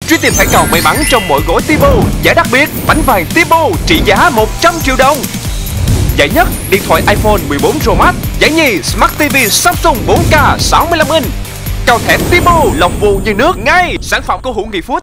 Truy tìm thẻ cào may mắn trong mỗi gói Tibo. Giải đặc biệt bánh vàng Tibo trị giá 100 triệu đồng. Giải nhất điện thoại iPhone 14 Pro Max. Giải nhì Smart TV Samsung 4K 65 inch. Cào thẻ Tibo lọc vụ như nước ngay. Sản phẩm của Hữu Nghị Food.